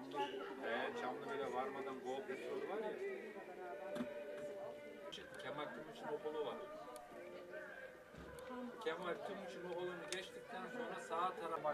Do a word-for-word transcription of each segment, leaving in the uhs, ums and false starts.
Çamlı, e, Çamlıbel'e varmadan Go petrolü var ya. Kemal Tümüç'ün okulu var. Kemal Tümüç'ün okulunu geçtikten sonra sağ tarafa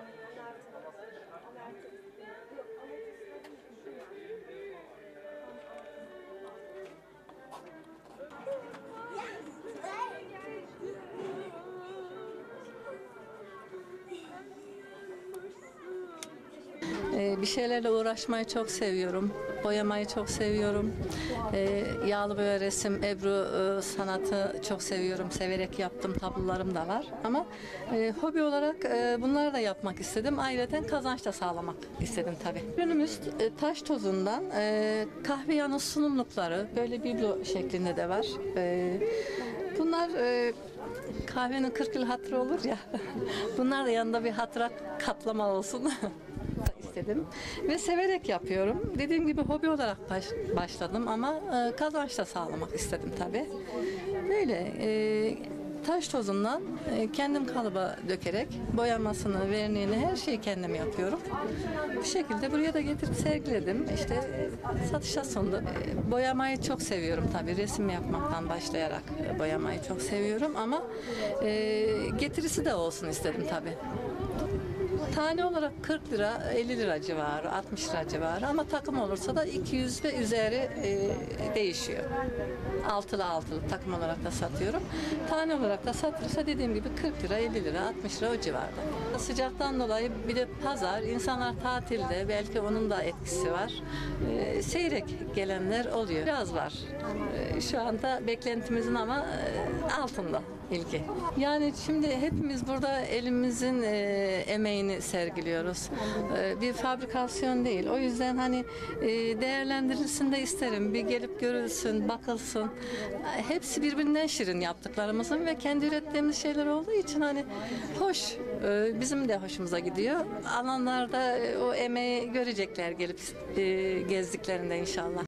Ee, Bir şeylerle uğraşmayı çok seviyorum. Boyamayı çok seviyorum. Ee, yağlı boya, resim, ebru e, sanatı çok seviyorum. Severek yaptığım tablolarım da var. Ama e, hobi olarak e, bunları da yapmak istedim. Ayrıca kazanç da sağlamak istedim tabii. Ürünümüz e, taş tozundan e, kahve yanı sunumlukları, böyle biblo şeklinde de var. E, bunlar e, kahvenin kırk yıl hatırı olur ya. Bunlar da yanında bir hatıra kaplama olsun. istedim ve severek yapıyorum. Dediğim gibi hobi olarak baş, başladım ama e, kazanç da sağlamak istedim tabii. Böyle e, taş tozundan e, kendim kalıba dökerek boyamasını, verniğini, her şeyi kendim yapıyorum. Bu şekilde buraya da getirip sergiledim. İşte e, satışa sundum. E, boyamayı çok seviyorum tabii. Resim yapmaktan başlayarak e, boyamayı çok seviyorum ama e, getirisi de olsun istedim tabii. Tane olarak kırk lira, elli lira civarı, altmış lira civarı ama takım olursa da iki yüz ve üzeri e, değişiyor. Altılı altılı takım olarak da satıyorum. Tane olarak da satılırsa dediğim gibi kırk lira, elli lira, altmış lira o civarda. Sıcaktan dolayı bir de pazar, insanlar tatilde, belki onun da etkisi var. E, seyrek gelenler oluyor. Biraz var. E, şu anda beklentimizin ama e, altında ilgi. Yani şimdi hepimiz burada elimizin e, emeğini sergiliyoruz. E, bir fabrikasyon değil. O yüzden hani e, değerlendirilsin de isterim. Bir gelip görülsün, bakılsın. E, hepsi birbirinden şirin yaptıklarımızın ve kendi ürettiğimiz şeyler olduğu için hani hoş. E, bizim de hoşumuza gidiyor. Alanlarda e, o emeği görecekler gelip e, gezdiklerinde inşallah.